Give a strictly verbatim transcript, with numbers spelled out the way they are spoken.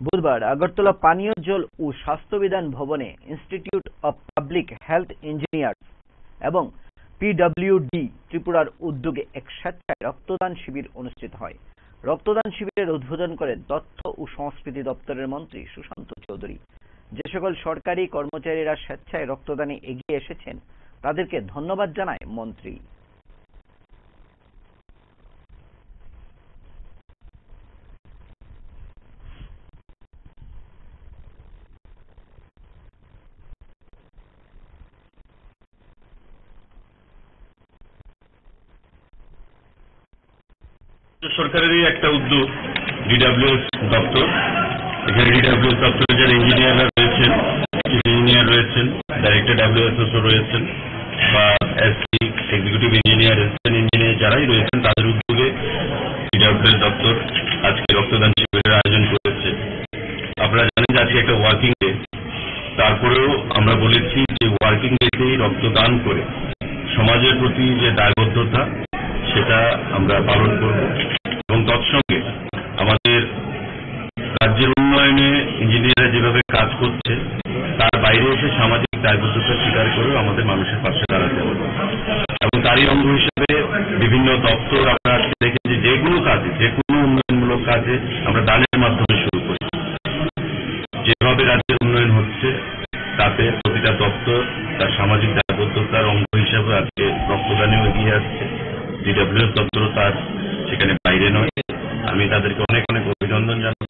বুধবার আগরতলা পানীয় জল ও স্বাস্থ্যবিধান ভবনে institute of public health engineers এবং পিডব্লিউডি ত্রিপুরার উদ্যোগে এক স্বেচ্ছায় রক্তদান শিবির অনুষ্ঠিত হয়। রক্তদান শিবিরের উদ্বোধন করেন তথ্য ও সংস্কৃতি দপ্তরের মন্ত্রী সুশান্ত চৌধুরী। যে সকল সরকারি কর্মচারীরা স্বেচ্ছায় রক্তদানে এগিয়ে এসেছেন তাদেরকে ধন্যবাদ জানায় মন্ত্রী। সরকারেরই একটা উদ্যোগ ডিডব্লিউএস দপ্তর। এখানে ডিডব্লিউএস দপ্তরের যারা ইঞ্জিনিয়াররা রয়েছেন, ইঞ্জিনিয়ার রয়েছেন, ডাইরেক্টর ডাব্লিউএসএসও রয়েছেন বা SC executive engineer resident engineer যারাই রয়েছেন তাদের উদ্যোগে ডিডব্লিউএস দপ্তর আজকে রক্তদান শিবিরের আয়োজন করেছে। আপনারা জানেন যে আজকে একটা ওয়ার্কিং ডে, তারপরেও আমরা বলেছি যে ওয়ার্কিং ডেতেই রক্তদান করে সমাজের প্রতি যে দায়বদ্ধতা সেটা আমরা পালন করব এবং তৎসঙ্গে আমাদের রাজ্যের উন্নয়নে ইঞ্জিনিয়াররা যেভাবে কাজ করছে তার বাইরে এসে সামাজিক দায়বদ্ধতা স্বীকার করেও আমাদের মানুষের পাশে দাঁড়াতে হবে এবং তারই অঙ্গ হিসেবে বিভিন্ন দপ্তর আপনারা আজকে দেখেন যে যে কোনো কাজে, যে কোনো উন্নয়নমূলক কাজে আমরা দানের মাধ্যমে শুরু করি। যেভাবে রাজ্যের উন্নয়ন হচ্ছে তাতে প্রতিটা দপ্তর তার সামাজিক দায়বদ্ধতার অঙ্গ হিসেবে আজকে রক্তদানেও এগিয়ে আসছে। ডিডব্লিউএস দপ্তরও তার সেখানে বাইরে নয়। আমি তাদেরকে অনেক অনেক অভিনন্দন জানাই।